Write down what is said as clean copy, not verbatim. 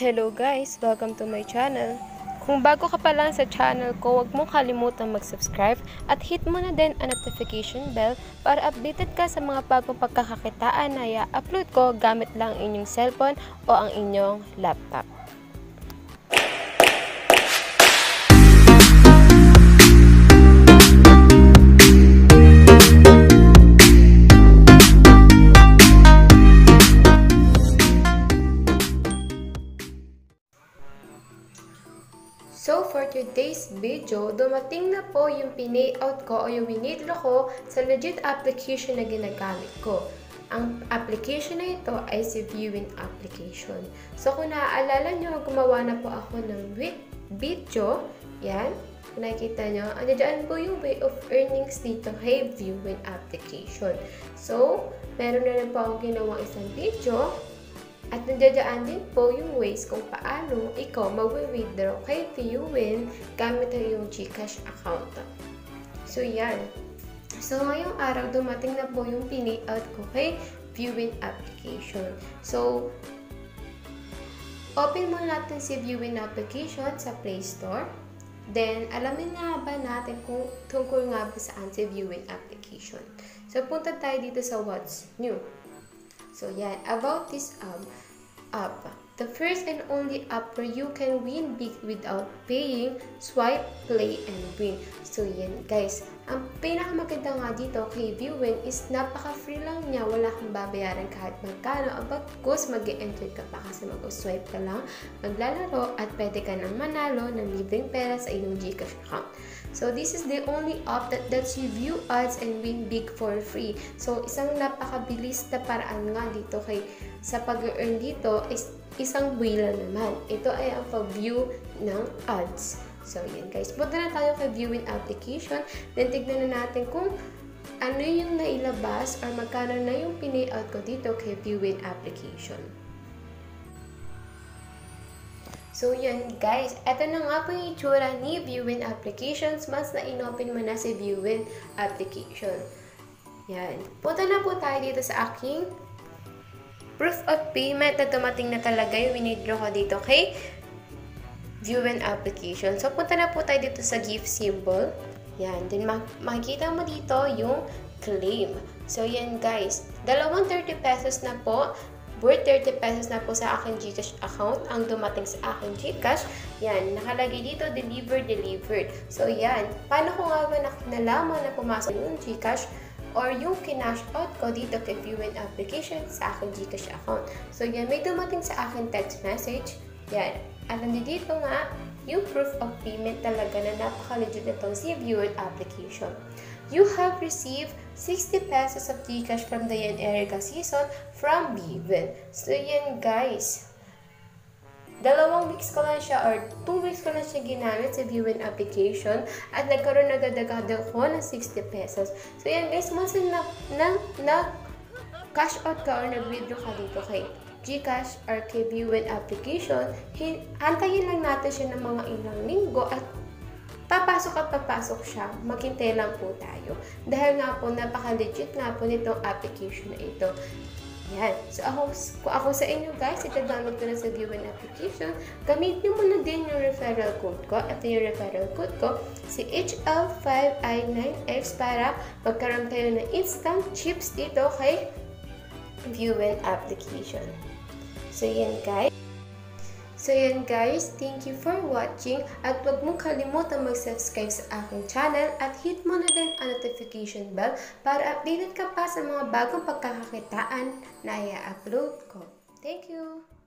Hello guys! Welcome to my channel. Kung bago ka pa lang sa channel ko, huwag mong kalimutan mag-subscribe at hit mo na din ang notification bell para updated ka sa mga bagong pagkakakitaan na i-upload ko gamit lang inyong cellphone o ang inyong laptop. So, for today's video, dumating na po yung pinayout ko o yung winidro ko sa legit application na ginagamit ko. Ang application na ito ay si Viewin application. So, kung naaalala nyo, gumawa na po ako ng video. Yan. Kung nakikita nyo, andyan po yung way of earnings dito kay Viewin application. So, meron na rin po akong ginawang isang video. At nandiyan din po yung ways kung paano ikaw mag-withdraw kay Viewin gamit ang iyong GCash account. So, yan. So, ngayong araw, dumating na po yung pinayout ko kay Viewin application. So, open muna natin si Viewin application sa Play Store. Then, alamin nga ba natin kung tungkol nga ba saan si Viewin application. So, punta tayo dito sa What's New. So, yan. About this app. The first and only app where you can win big without paying, swipe, play, and win. So, yan guys. Ang pinakamaganda nga dito kay Viewin is napaka-free lang niya. Wala kang babayaran kahit magkano. Bagkus, mag-e-enjoy ka pa kasi mag-swipe ka lang, maglalaro, at pwede ka nang manalo ng libreng pera sa iyong GCash account. So, this is the only app that lets you view ads and win big for free. So, isang napakabilis na paraan nga dito sa pag-earn dito is isang buwi lang naman. Ito ay ang pag-view ng ads. So, yan guys. Punta na tayo kay Viewin application. Then, tignan na natin kung ano yung nailabas or magkano na yung pinayout ko dito kay Viewin application. So, yan guys. Ito na nga po yung itsura ni Viewin applications once na inopen mo na si Viewin application. Yan. Punta na po tayo dito sa aking proof of payment na dumating na talaga yung winidro ko dito kay Viewin application. So, punta na po tayo dito sa gift symbol. Yan. Then, makikita mo dito yung claim. So, yan guys. Dalawang 30 pesos na po. Worth 30 pesos na po sa aking GCash account ang dumating sa aking GCash. Yan, nakalagay dito, delivered. So, yan. Paano ko nga ba nalaman na pumasok yung GCash or yung kinash out ko dito kay Viewin application sa aking GCash account? So, yan. May dumating sa aking text message. Yan. At nandito nga, yung proof of payment talaga na napaka-legit itong si Viewin application. You have received 60 pesos of GCash from the Yan Erica season from Viewin. So, yan guys. 2 weeks ko lang siya or 2 weeks ko lang siya ginamit sa Viewin application at nagkaroon agad-agad ako ng 60 pesos. So, yan guys. Once na cash out ka or nag-withdraw ka dito kay GCash or kay Viewin application, antayin lang natin siya ng mga ilang linggo at papasok siya. Maghintay lang po tayo. Dahil nga po, napaka-legit nga po nitong application na ito. Yan. So, kung ako sa inyo guys, ita-download ko na sa Viewin application, gamitin mo na din yung referral code ko. Ito yung referral code ko, si HL5I9X para magkaroon tayo ng instant chips dito kay Viewin application. So, yan guys. Thank you for watching at huwag mong kalimutan mag-subscribe sa aking channel at hit mo na din ang notification bell para updated ka pa sa mga bagong pagkakakitaan na i-upload ko. Thank you!